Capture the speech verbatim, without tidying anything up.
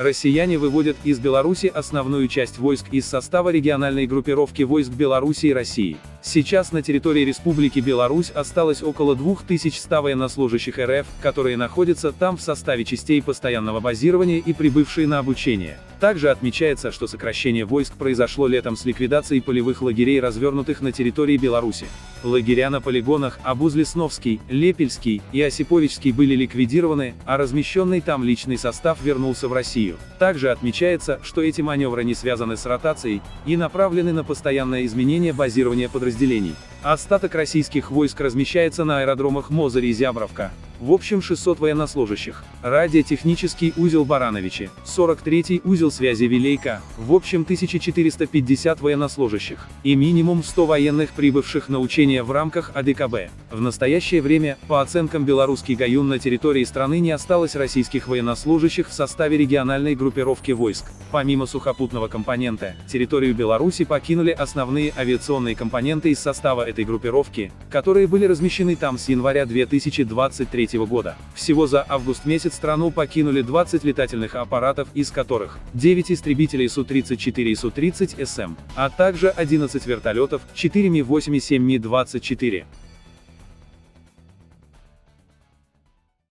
Россияне выводят из Беларуси основную часть войск из состава региональной группировки войск Беларуси и России. Сейчас на территории Республики Беларусь осталось около двух тысяч ста военнослужащих эр эф, которые находятся там в составе частей постоянного базирования и прибывшие на обучение. Также отмечается, что сокращение войск произошло летом с ликвидацией полевых лагерей, развернутых на территории Беларуси. Лагеря на полигонах Абуз-Лесновский, Лепельский и Осиповичский были ликвидированы, а размещенный там личный состав вернулся в Россию. Также отмечается, что эти маневры не связаны с ротацией и направлены на постоянное изменение базирования подразделений. Остаток российских войск размещается на аэродромах Мозырь и Зябровка. В общем шестьсот военнослужащих. Радиотехнический узел Барановичи, сорок третий узел связи Вилейка, в общем тысяча четыреста пятьдесят военнослужащих, и минимум сто военных, прибывших на учения в рамках а дэ ка бэ. В настоящее время, по оценкам Белорусский Гаюн, на территории страны не осталось российских военнослужащих в составе региональной группировки войск. Помимо сухопутного компонента, территорию Беларуси покинули основные авиационные компоненты из состава этой группировки, которые были размещены там с января две тысячи двадцать третьего года. Всего за август месяц страну покинули двадцать летательных аппаратов, из которых девять истребителей Су тридцать четыре и Су тридцать эс эм, а также одиннадцать вертолетов, четыре Ми восемь и семь Ми двадцать четыре.